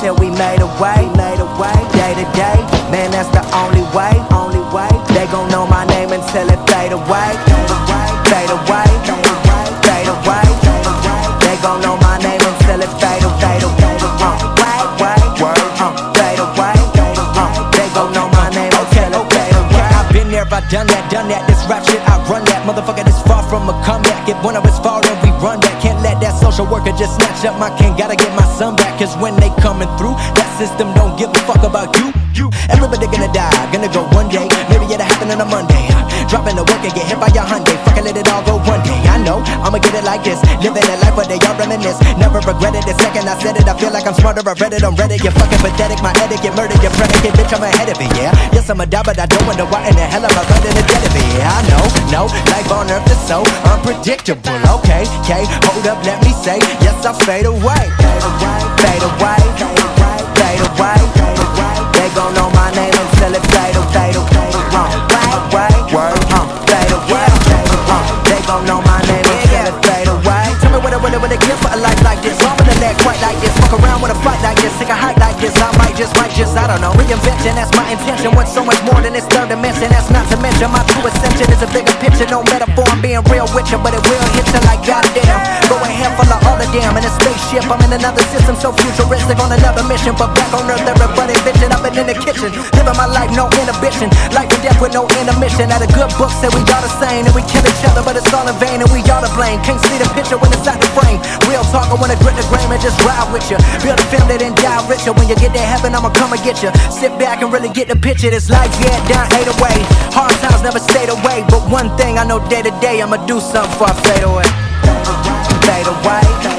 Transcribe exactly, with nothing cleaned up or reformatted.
till we made a way, made a way, day to day. Man, that's the only way, only way. They gon' know my name until it fade away, fade away, fade away. They gon' know my name until it fade away, fade away, uh, fade away. Uh, they gon' know my name until it fade away. I've been there, I've done that, done that. This rap shit, I run that. Motherfucker, this far from a comeback. If one of us fall, then we run back. Can't let that social worker just snatch up my can. Gotta get my son back, cause when they coming through, that system don't give a fuck about you. You, everybody gonna die, gonna go one day. Maybe it'll happen on a Monday. Dropping the work and get hit by your Hyundai. Fucking let it all go one day. I know, I'ma get it like this. Living a life where they all reminisce. Never regretted the second I said it. I feel like I'm smarter, I read it on Reddit. You're fucking pathetic, my etiquette murdered your predicate. Bitch, I'm ahead of it, yeah. Yes, I'm a die, but I don't wonder why in the hell am I running the dead of it. Yeah, I know, no, life on earth is so unpredictable. Okay, okay, hold up, let me say, yes, I'll fade away. Fade away, fade away. They gon' know my name until it fade away, fade away. Word, uh, fade away. Uh, they gon' know my name until it fade away. Tell me what I really wanna give for a life like this. I'm gonna let quite like this. Fuck around with a fight like this. Take a hike like this. I might just, might just, I don't know. Reinvention, that's my intention. What's so much more than this third dimension? That's not to mention my true ascension is a bigger picture. No metaphor, I'm being real with you, but it will hit you like goddamn. Go ahead, full of all the damn. In a spaceship, I'm in another system so futuristic on another mission. But back on Earth, everybody bitching. I've been in the kitchen, living my life, no inhibition. Life and death with no intermission. At a good book said we all the same, and we kill each other, but it's all in vain, and we all to blame. Can't see the picture when it's out the frame. Real talk, I wanna grit the grain and just ride with you. Build a family, then die richer. When you get to heaven, I'ma come and get you. Sit back and really get the picture. This life, yeah, down, ate away. Hard times never stayed away, but one thing I know day to day, I'ma do something before I fade away. Fade away.